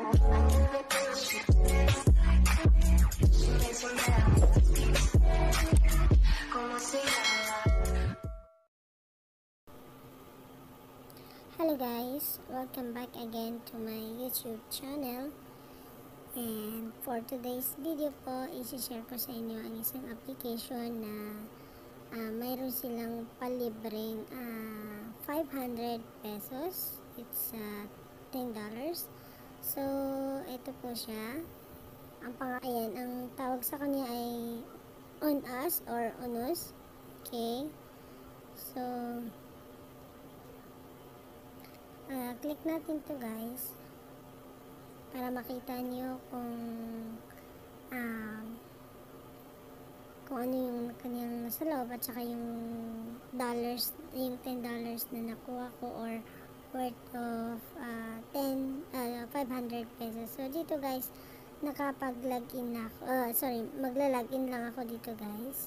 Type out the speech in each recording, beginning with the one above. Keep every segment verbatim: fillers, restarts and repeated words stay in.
Hello guys, welcome back again to my YouTube channel. And for today's video po, isi-share ko sa inyo ang isang application na uh, mayroon silang palibreng uh, five hundred pesos. It's uh, ten dollars. So, ito po siya. Ang pang ayan, ang tawag sa kanya ay On Us or Onus. Okay. So, uh, click natin to guys para makita nyo kung um, kung ano yung kanyang nasa loob at saka yung dollars, yung ten dollars na nakuha ko or worth of uh, ten, uh, five hundred pesos. So dito guys, nakapag-login na ako. Uh, sorry, magla-login lang ako dito guys.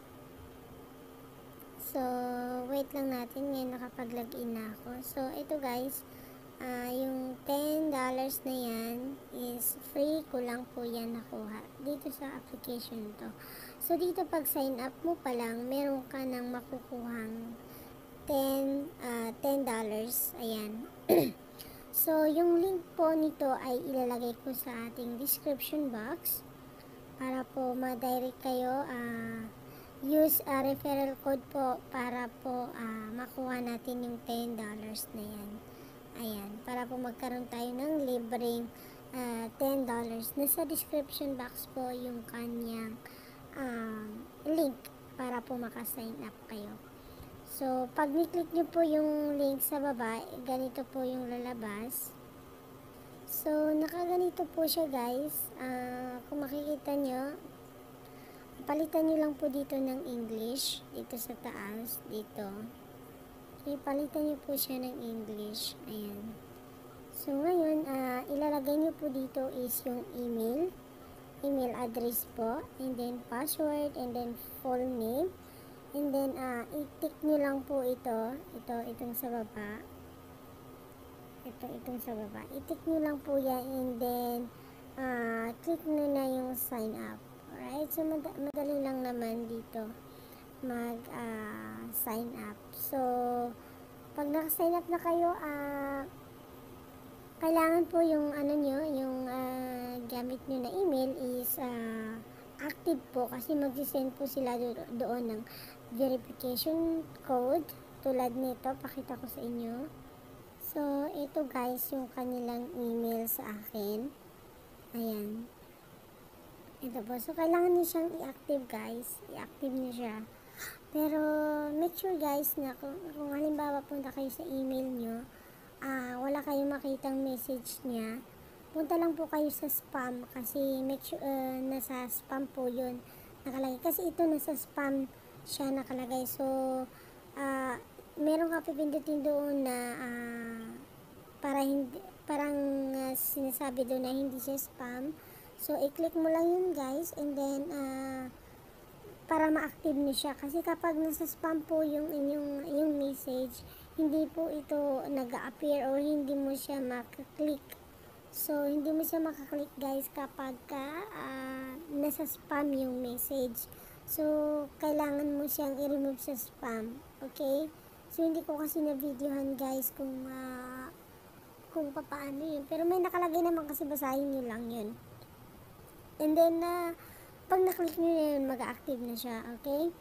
So, wait lang natin. Ngayon nakapag-login na ako. So, ito guys, uh, yung ten dollars na yan is free ko lang po yan nakuha dito sa application to. So, dito pag sign up mo pa lang, meron ka nang makukuhang ten dollars. Ayan. So, yung link po nito ay ilalagay ko sa ating description box para po ma-direct kayo. Uh, use a referral code po para po uh, makuha natin yung ten dollars na yan. Ayan. Para po magkaroon tayo ng libreng uh, ten dollars. Nasa description box po yung kanyang uh, link para po makasign up kayo. So, pag ni-click nyo po yung link sa baba, ganito po yung lalabas. So, nakaganito po siya guys. Uh, kung makikita nyo, palitan nyo lang po dito ng English. Dito sa taas, dito. Okay, palitan nyo po siya ng English. Ayan. So, ngayon, uh, ilalagay nyo po dito is yung email. Email address po. And then, password. And then, full name. And then, uh, i-tick nyo lang po ito. Ito, itong sa baba. Ito, itong sa baba. I-tick nyo lang po yan. And then, uh, click nyo na yung sign up. Alright? So, mad madali lang naman dito mag-sign uh, up. So, pag naka-sign up na kayo, uh, kailangan po yung, ano nyo, yung uh, gamit nyo na email is, uh, active po kasi mag-send po sila do doon ng verification code tulad nito, pakita ko sa inyo. So, ito guys yung kanilang email sa akin. Ayan. Ito po. So, kailangan niyo siyang i-active guys. I-active niyo siya. Pero, make sure guys na kung, kung halimbawa punta kayo sa email nyo, uh, wala kayong makitang message niya, punta lang po kayo sa spam kasi make sure uh, nasa spam po yun nakalagay. Kasi ito nasa spam siya nakalagay. So, uh, meron ka pipindutin doon na uh, para hindi, parang uh, sinasabi doon na hindi siya spam. So, i-click mo lang yun guys and then uh, para ma-active niyo siya. Kasi kapag nasa spam po yung inyong yung message, hindi po ito nag-appear or hindi mo siya makaklik. So, hindi mo siya makaklik guys kapag ka, uh, nasa spam yung message. So, kailangan mo siyang i-remove sa spam. Okay? So, hindi ko kasi na-videohan guys kung uh, kung papaano yun. Pero may nakalagay naman kasi basahin nyo lang yun. And then, uh, pag naklik nyo na yun, mag-active na siya. Okay?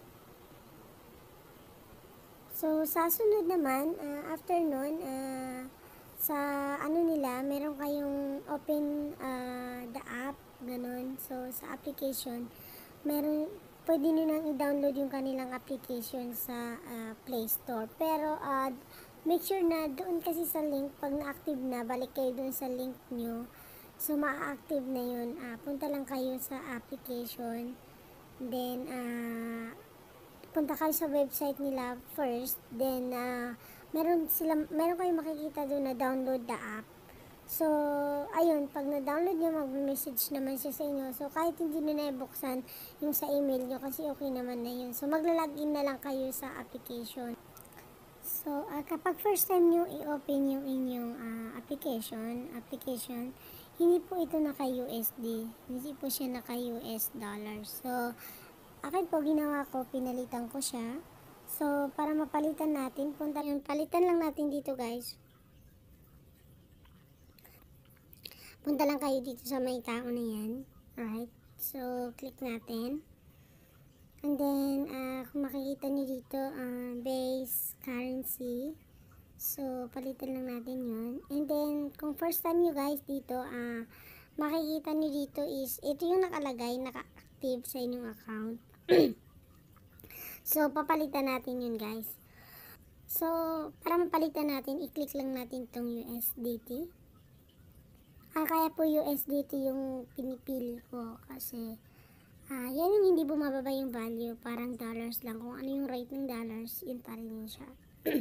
So, sa sunod naman, uh, after nun, uh, sa ano nila, meron kayong open uh, the app, ganun. So, sa application, meron, pwede nyo nang i-download yung kanilang application sa uh, Play Store. Pero, uh, make sure na doon kasi sa link, pag na-active na, balik kayo doon sa link nyo. So, ma-active na yun. Uh, punta lang kayo sa application. Then, uh, punta kayo sa website nila first. Then, uh, meron sila, meron kayong makikita doon na download the app. So, ayun, pag na-download nyo, mag-message naman siya sa inyo. So, kahit hindi nyo na ibuksan yung sa email nyo, kasi okay naman na yun. So, magla-login na lang kayo sa application. So, uh, kapag first time nyo i-open yung inyong uh, application, application, hindi po ito naka-U S D. Hindi po siya naka-U S dollar. So, akin po ginawa ko, pinalitan ko siya. So, para mapalitan natin, punta yung palitan lang natin dito guys. Punta lang kayo dito sa may tao na yan. Alright. So, click natin. And then, uh, kung makikita nyo dito, uh, base currency. So, palitan lang natin yun. And then, kung first time nyo guys dito, uh, makikita nyo dito is, ito yung nakalagay, naka-active sa inyong account. So, papalitan natin yun guys. So, para mapalitan natin, i-click lang natin itong U S D T. Ah, kaya po U S D T yung pinipili ko kasi ah, yan yung hindi bumababa yung value, parang dollars lang. Kung ano yung rate ng dollars, yun pa rin yun siya.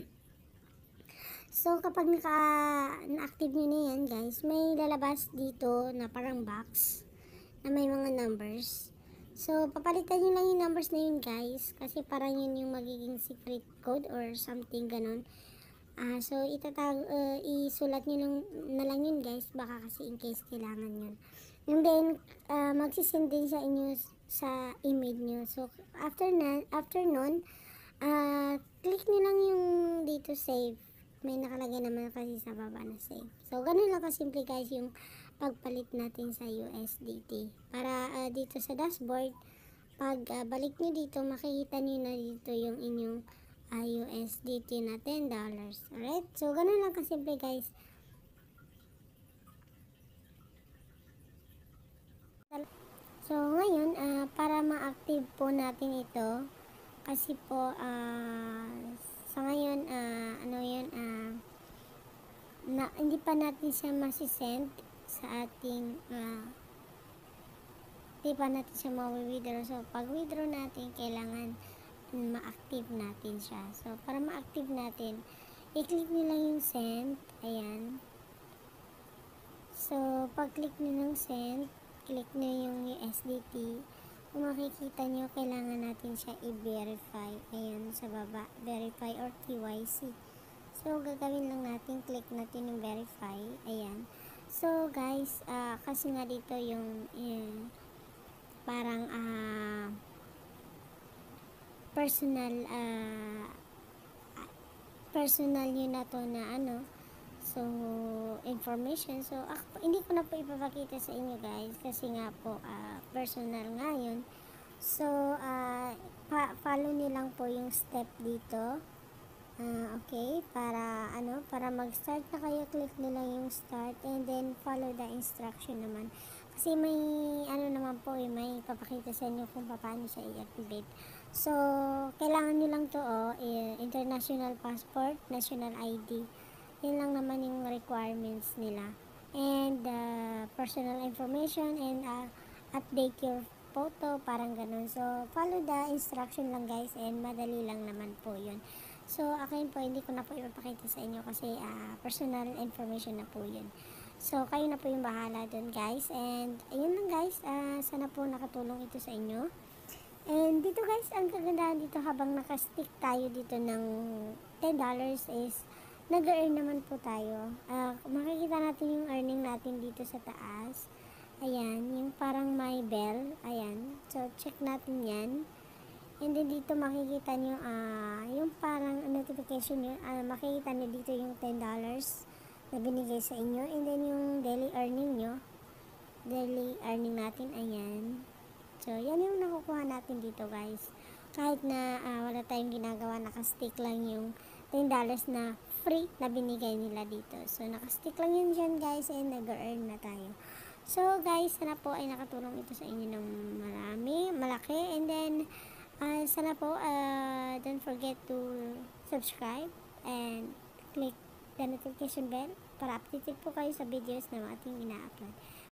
So, kapag naka, na-active nyo na yan guys, may lalabas dito na parang box na may mga numbers. So, papalitan nyo lang yung numbers na yun guys, kasi parang yun yung magiging secret code or something ganon. Ah, so itatag uh, isulat niyo lang na lang yun guys, baka kasi in case kailangan yun. And then uh, magsisend din sa inyo sa email niyo. So after na after nun, uh, click niyo lang yung dito save. May nakalagay naman kasi sa baba na save. So ganun lang kasimple guys yung pagpalit natin sa U S D T. Para uh, dito sa dashboard, pag uh, balik niyo dito, makikita niyo na dito yung inyong uh, U S D T na ten dollars. Alright? So, ganun lang kasimple guys. So, ngayon, uh, para ma-active po natin ito, kasi po, uh, sa ngayon, uh, ano yun, uh, na, hindi pa natin siya masisend sa ating, uh, hindi pa natin siya ma-withdraw. So, pag withdraw natin, kailangan ma-active natin siya. So, para ma-active natin, i-click nyo lang yung send. Ayan. So, pag-click nyo ng send, click nyo yung U S D T. Kung makikita nyo, kailangan natin siya i-verify. Ayan, sa baba. Verify or K Y C. So, gagawin lang natin, click natin yung verify. Ayan. So, guys, uh, kasi nga dito yung eh, parang ah uh, personal uh, personal yun na to na ano, so information. So ako, hindi ko na po ipapakita sa inyo guys kasi nga po uh, personal nga yun. So uh, pa follow nyo lang po yung step dito. Uh, okay, para ano, para mag-start na kayo, click nyo lang yung start and then follow the instruction naman. Kasi may ano naman po eh, may papakita sa inyo kung paano siya i-activate. So, kailangan nyo lang to oh, eh, international passport, national I D. Yan lang naman yung requirements nila. And uh, personal information and uh, update your photo, parang ganun. So, follow the instruction lang guys and madali lang naman po yun. So, akin po, hindi ko na po ipapakita sa inyo kasi uh, personal information na po yun. So, kayo na po yung bahala dun guys. And, ayun lang guys, uh, sana po nakatulong ito sa inyo. And dito guys, ang kagandahan dito habang nakastick tayo dito ng ten dollars is nag-earn naman po tayo. Uh, makikita natin yung earning natin dito sa taas. Ayan, yung parang may bell. Ayan, so check natin yan. And then dito makikita nyo uh, yung parang notification nyo. Uh, makikita nyo dito yung ten dollars na binigay sa inyo. And then yung daily earning nyo. Daily earning natin, ayan. So, yan yung nakukuha natin dito guys. Kahit na uh, wala tayong ginagawa, nakastick lang yung ten dollars na free na binigay nila dito. So, nakastick lang yun dyan guys and nag-earn na tayo. So, guys, sana po ay nakatulong ito sa inyo ng marami, malaki. And then, uh, sana po, uh, don't forget to subscribe and click the notification bell para updated po kayo sa videos na ating ina-upload.